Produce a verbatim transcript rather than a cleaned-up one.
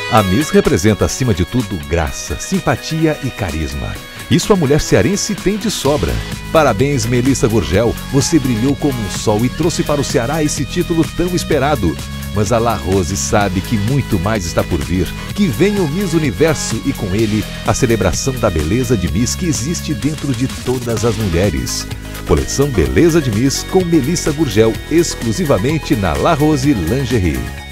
A Miss representa, acima de tudo, graça, simpatia e carisma. Isso a mulher cearense tem de sobra. Parabéns, Melissa Gurgel, você brilhou como um sol e trouxe para o Ceará esse título tão esperado. Mas a La Rose sabe que muito mais está por vir, que vem o Miss Universo e com ele a celebração da beleza de Miss que existe dentro de todas as mulheres. Coleção Beleza de Miss com Melissa Gurgel, exclusivamente na La Rose Lingerie.